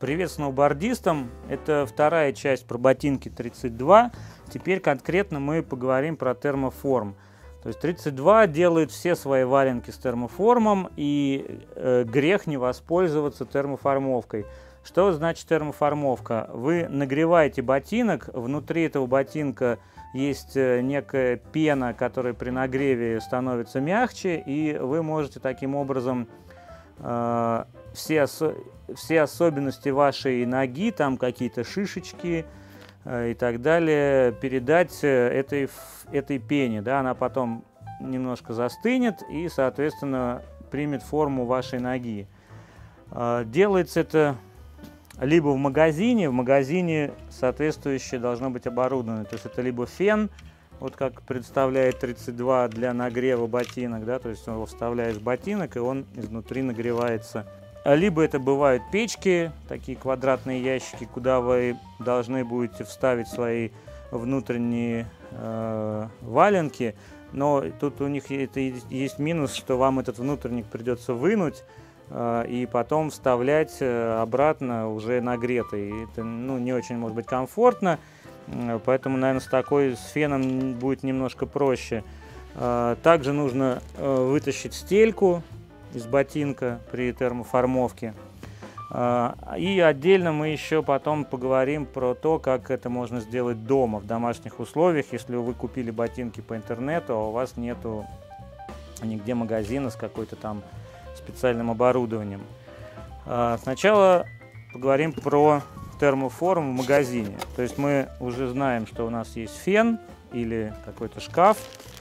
Привет сноубордистам! Это вторая часть про ботинки 32. Теперь конкретно мы поговорим про термоформ. То есть 32 делает все свои валенки с термоформом, и грех не воспользоваться термоформовкой. Что значит термоформовка? Вы нагреваете ботинок, внутри этого ботинка есть некая пена, которая при нагреве становится мягче, и вы можете таким образом все особенности вашей ноги, там какие-то шишечки и так далее, передать этой пене. Да? Она потом немножко застынет и, соответственно, примет форму вашей ноги. Делается это либо в магазине соответствующее должно быть оборудовано. То есть это либо фен, вот как представляет 32 для нагрева ботинок, да, то есть его вставляешь в ботинок, и он изнутри нагревается. Либо это бывают печки, такие квадратные ящики, куда вы должны будете вставить свои внутренние валенки, но тут у них есть минус, что вам этот внутренник придется вынуть и потом вставлять обратно уже нагретый. Это не очень может быть комфортно, поэтому, наверное, с феном будет немножко проще. Также нужно вытащить стельку из ботинка при термоформовке. И отдельно мы еще потом поговорим про то, как это можно сделать дома, в домашних условиях, если вы купили ботинки по интернету, а у вас нету нигде магазина с какой-то там специальным оборудованием. Сначала поговорим про термоформ в магазине. То есть мы уже знаем, что у нас есть фен или какой-то шкаф.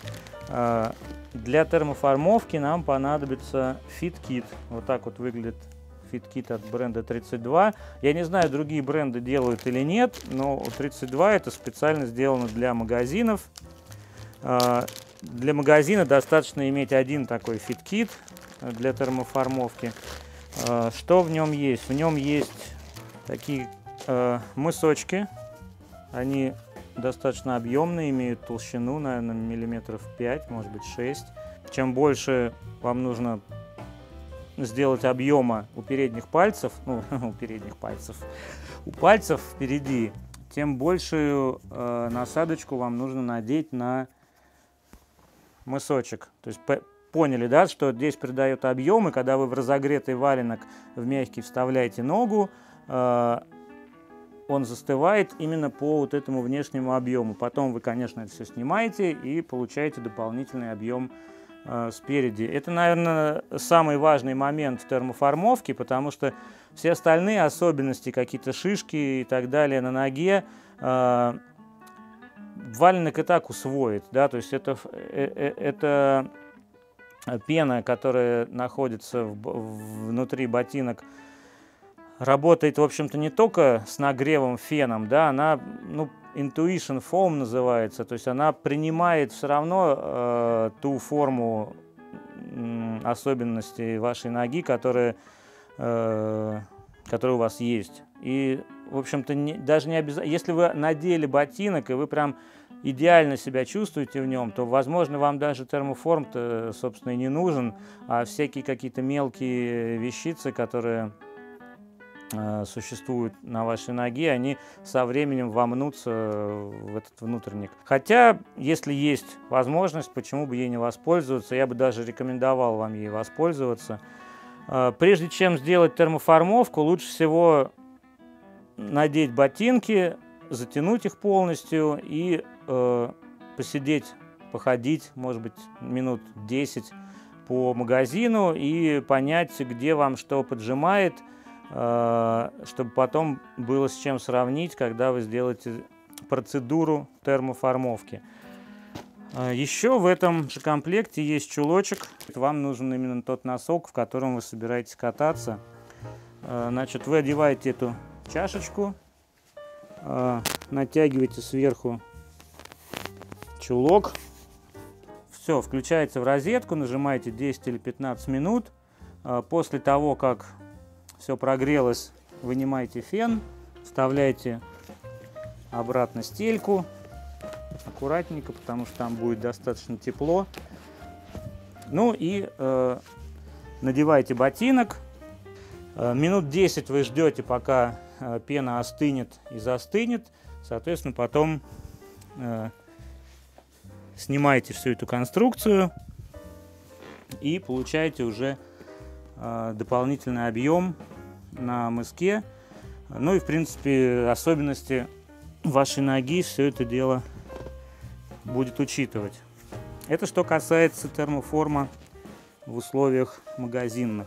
Для термоформовки нам понадобится фит-кит. Вот так вот выглядит фит-кит от бренда 32. Я не знаю, другие бренды делают или нет, но у 32 это специально сделано для магазинов. Для магазина достаточно иметь один такой фит-кит для термоформовки. Что в нем есть? В нем есть такие мысочки. Они достаточно объемные, имеют толщину, наверное, миллиметров 5, может быть 6. Чем больше вам нужно сделать объема у передних пальцев, у пальцев впереди, тем большую насадочку вам нужно надеть на мысочек. То есть поняли, да, что здесь придает объем, и когда вы в разогретый валенок в мягкий вставляете ногу, он застывает именно по вот этому внешнему объему. Потом вы, конечно, это все снимаете и получаете дополнительный объем спереди. Это, наверное, самый важный момент в термоформовке, потому что все остальные особенности, какие-то шишки и так далее на ноге, валенок и так усвоит. Да? То есть это пена, которая находится внутри ботинок, работает, в общем-то, не только с нагревом феном, да, она, Intuition Foam называется, то есть она принимает все равно ту форму особенностей вашей ноги, которая у вас есть. И, в общем-то, даже не обязательно, если вы надели ботинок и вы прям идеально себя чувствуете в нем, то, возможно, вам даже термоформ-то, собственно, и не нужен, а всякие какие-то мелкие вещицы, которые существуют на вашей ноге, они со временем вомнутся в этот внутренник. Хотя, если есть возможность, почему бы ей не воспользоваться, я бы даже рекомендовал вам ей воспользоваться. Прежде чем сделать термоформовку, лучше всего надеть ботинки, затянуть их полностью и посидеть, походить, может быть, минут 10 по магазину и понять, где вам что поджимает, чтобы потом было с чем сравнить, когда вы сделаете процедуру термоформовки. Еще в этом же комплекте есть чулочек. Вам нужен именно тот носок, в котором вы собираетесь кататься. Значит, вы одеваете эту чашечку, натягиваете сверху чулок. Все, включаете в розетку, нажимаете 10 или 15 минут. После того, как все прогрелось, вынимаете фен, вставляете обратно стельку, аккуратненько, потому что там будет достаточно тепло. Ну и надеваете ботинок, Минут 10 вы ждете, пока пена остынет и застынет. Соответственно, потом снимаете всю эту конструкцию и получаете уже дополнительный объем на мыске. Ну и, в принципе, особенности вашей ноги все это дело будет учитывать. Это что касается термоформа в условиях магазинных.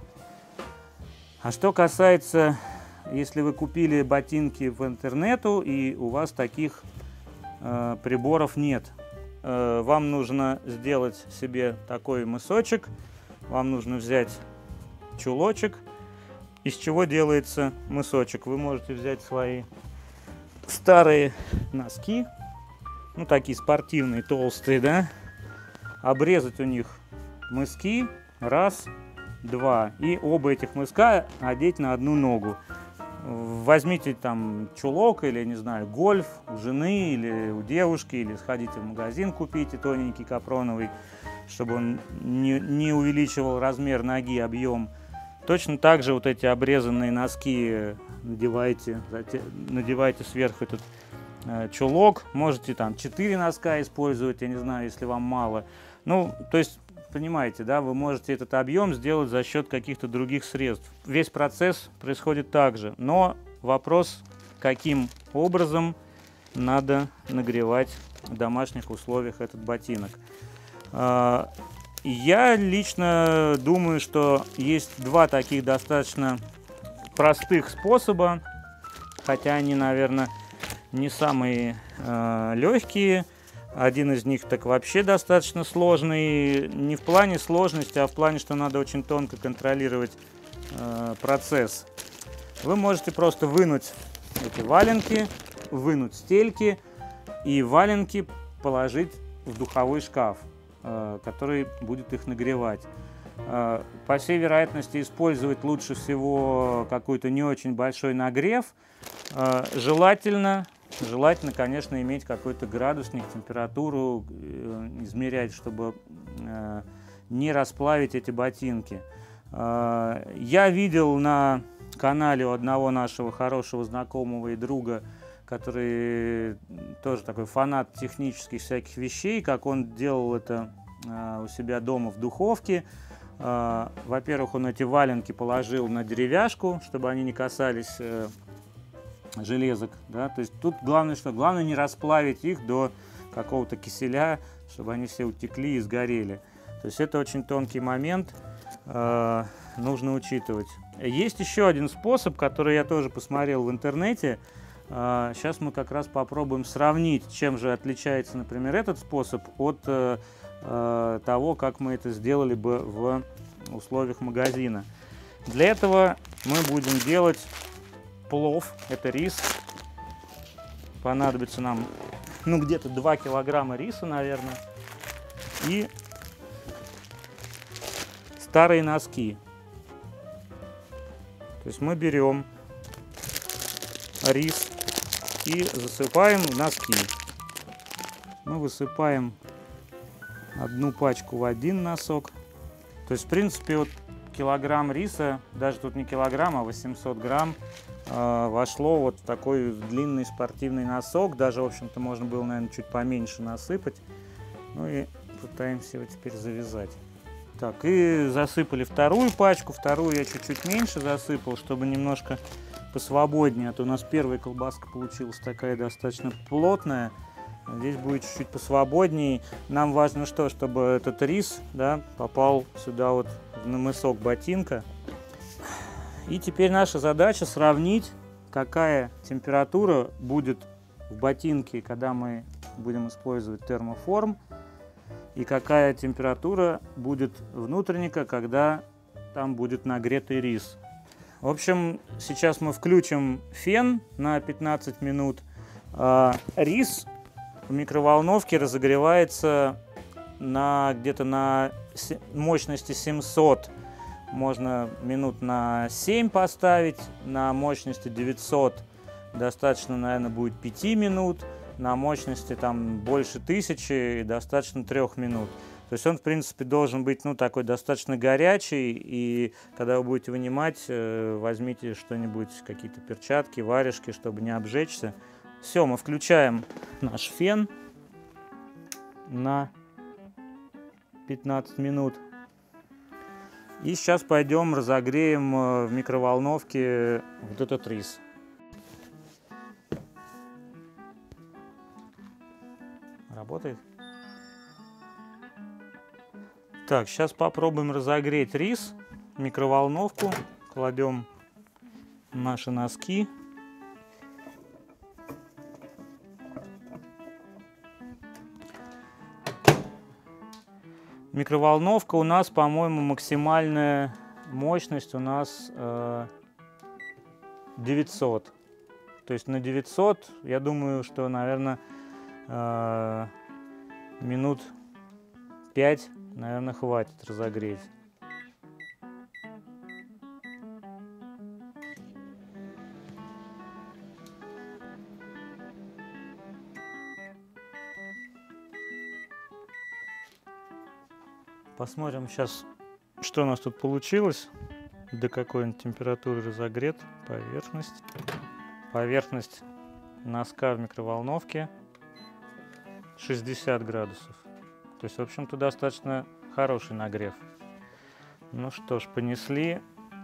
А что касается, если вы купили ботинки в интернету и у вас таких приборов нет, вам нужно сделать себе такой мысочек, вам нужно взять чулочек. Из чего делается мысочек? Вы можете взять свои старые носки, ну такие спортивные, толстые, да, обрезать у них мыски, раз, два, и оба этих мыска одеть на одну ногу. Возьмите там чулок или, не знаю, гольф у жены или у девушки, или сходите в магазин, купите тоненький капроновый, чтобы он не увеличивал размер ноги, объем. Точно так же вот эти обрезанные носки надевайте сверху этот чулок. Можете там 4 носка использовать, я не знаю, если вам мало. Ну, то есть, понимаете, да, вы можете этот объем сделать за счет каких-то других средств. Весь процесс происходит так же. Но вопрос, каким образом надо нагревать в домашних условиях этот ботинок. Я лично думаю, что есть два таких достаточно простых способа, хотя они, наверное, не самые легкие. Один из них так вообще достаточно сложный, не в плане сложности, а в плане, что надо очень тонко контролировать процесс. Вы можете просто вынуть эти валенки, вынуть стельки и валенки положить в духовой шкаф, который будет их нагревать. По всей вероятности использовать лучше всего какой-то не очень большой нагрев. Желательно, конечно, иметь какой-то градусник, температуру измерять, чтобы не расплавить эти ботинки. Я видел на канале у одного нашего хорошего знакомого и друга, который тоже такой фанат технических всяких вещей, как он делал это у себя дома в духовке. Во-первых, он эти валенки положил на деревяшку, чтобы они не касались железок. Да? То есть тут главное, что? Главное не расплавить их до какого-то киселя, чтобы они все утекли и сгорели. То есть это очень тонкий момент, нужно учитывать. Есть еще один способ, который я тоже посмотрел в интернете. Сейчас мы как раз попробуем сравнить, чем же отличается, например, этот способ от того, как мы это сделали бы в условиях магазина. Для этого мы будем делать плов, это рис. Понадобится нам где-то 2 килограмма риса, наверное, и старые носки. То есть мы берем рис и засыпаем в носки. Мы высыпаем одну пачку в один носок. То есть, в принципе, вот килограмм риса, даже тут не килограмм, а 800 грамм, вошло вот в такой длинный спортивный носок. Даже, в общем-то, можно было, наверное, чуть поменьше насыпать. Ну и пытаемся его теперь завязать. Так, и засыпали вторую пачку. Вторую я чуть-чуть меньше засыпал, чтобы немножко посвободнее. А то у нас первая колбаска получилась такая достаточно плотная. Здесь будет чуть-чуть посвободнее. Нам важно что? Чтобы этот рис, да, попал сюда вот на мысок ботинка. И теперь наша задача сравнить, какая температура будет в ботинке, когда мы будем использовать термоформ, и какая температура будет внутренника, когда там будет нагретый рис. В общем, сейчас мы включим фен на 15 минут. Рис в микроволновке разогревается где-то на мощности 700. Можно минут на 7 поставить, на мощности 900 достаточно, наверное, будет 5 минут, на мощности там больше 1000 достаточно 3 минут. То есть он, в принципе, должен быть, ну, такой достаточно горячий, и когда вы будете вынимать, возьмите что-нибудь, какие-то перчатки, варежки, чтобы не обжечься. Все, мы включаем наш фен на 15 минут. И сейчас пойдем разогреем в микроволновке вот этот рис. Работает? Так, сейчас попробуем разогреть рис в микроволновку. Кладем наши носки. Микроволновка у нас, по-моему, максимальная мощность у нас 900. То есть на 900, я думаю, что, наверное, минут 5, наверное, хватит разогреть. Посмотрим сейчас, что у нас тут получилось, до какой температуры разогрет поверхность. Поверхность носка в микроволновке 60 градусов. То есть, в общем-то, достаточно хороший нагрев. Ну что ж, понесли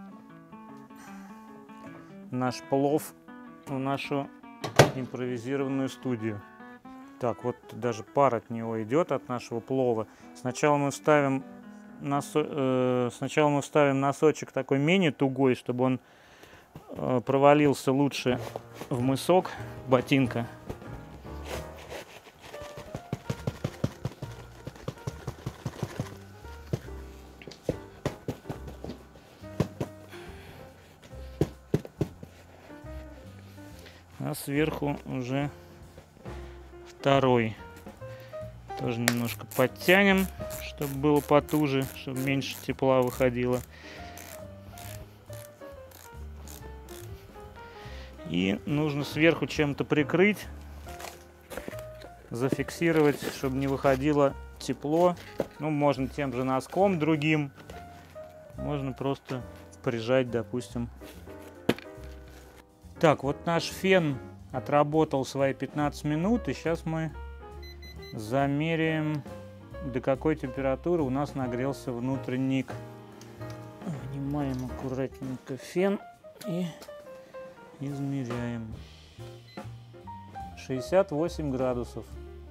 наш плов в нашу импровизированную студию. Так, вот даже пар от него идет, от нашего плова. Сначала мы вставим носочек такой менее тугой, чтобы он провалился лучше в мысок ботинка. А сверху уже второй. Тоже немножко подтянем, чтобы было потуже, чтобы меньше тепла выходило. И нужно сверху чем-то прикрыть, зафиксировать, чтобы не выходило тепло. Ну, можно тем же носком другим. Можно просто прижать, допустим. Так, вот наш фен отработал свои 15 минут, и сейчас мы замеряем, до какой температуры у нас нагрелся внутренник. Вынимаем аккуратненько фен и измеряем. 68 градусов.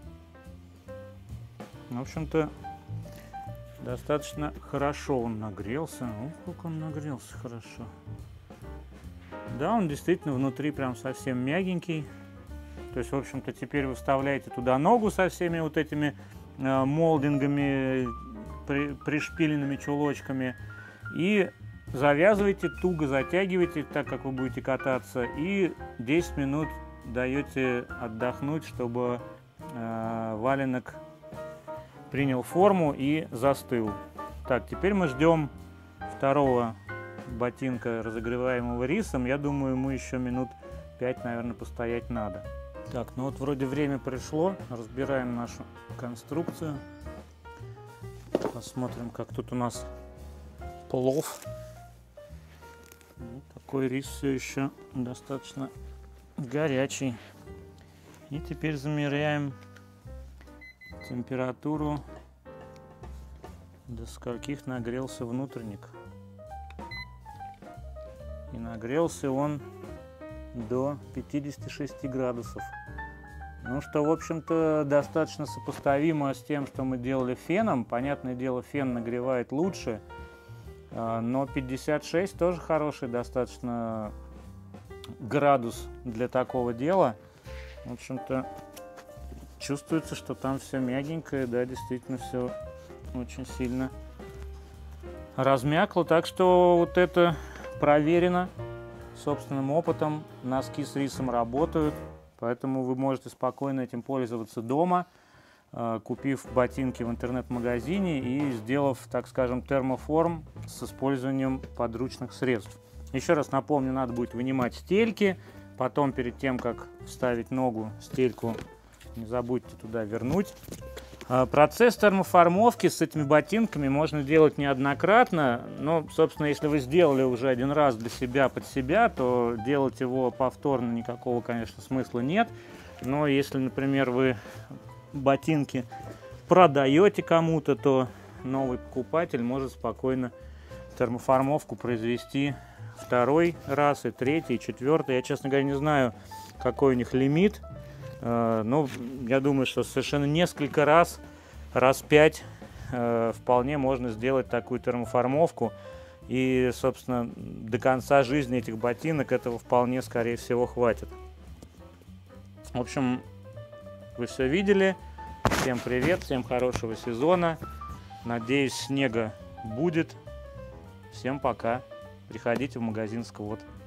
В общем-то, достаточно хорошо он нагрелся. О, как он нагрелся хорошо. Да, он действительно внутри прям совсем мягенький. То есть, в общем-то, теперь вы вставляете туда ногу со всеми вот этими молдингами, пришпиленными чулочками. И завязываете, туго затягиваете, так как вы будете кататься. И 10 минут даете отдохнуть, чтобы валенок принял форму и застыл. Так, теперь мы ждем второго ботинка, разогреваемого рисом. Я думаю, ему еще минут 5, наверное, постоять надо. Так, ну вот вроде время пришло. Разбираем нашу конструкцию. Посмотрим, как тут у нас плов. Вот такой рис все еще достаточно горячий. И теперь замеряем температуру, до скольких нагрелся внутренник. И нагрелся он до 56 градусов. Ну что, в общем-то, достаточно сопоставимо с тем, что мы делали феном. Понятное дело, фен нагревает лучше, но 56 тоже хороший достаточно градус для такого дела. В общем-то, чувствуется, что там все мягенькое, да, действительно все очень сильно размякло. Так что вот это проверено собственным опытом. Носки с рисом работают, поэтому вы можете спокойно этим пользоваться дома, купив ботинки в интернет-магазине и сделав, так скажем, термоформ с использованием подручных средств. Еще раз напомню, надо будет вынимать стельки, потом перед тем, как вставить ногу, стельку, не забудьте туда вернуть. Процесс термоформовки с этими ботинками можно делать неоднократно, но, собственно, если вы сделали уже один раз для себя, под себя, то делать его повторно никакого, конечно, смысла нет. Но если, например, вы ботинки продаете кому-то, то новый покупатель может спокойно термоформовку произвести второй раз, и третий, и четвертый. Я, честно говоря, не знаю, какой у них лимит. Но я думаю, что совершенно несколько раз 5 вполне можно сделать такую термоформовку. И, собственно, до конца жизни этих ботинок этого вполне, скорее всего, хватит. В общем, вы все видели. Всем привет, всем хорошего сезона. Надеюсь, снега будет. Всем пока. Приходите в магазин Сквот.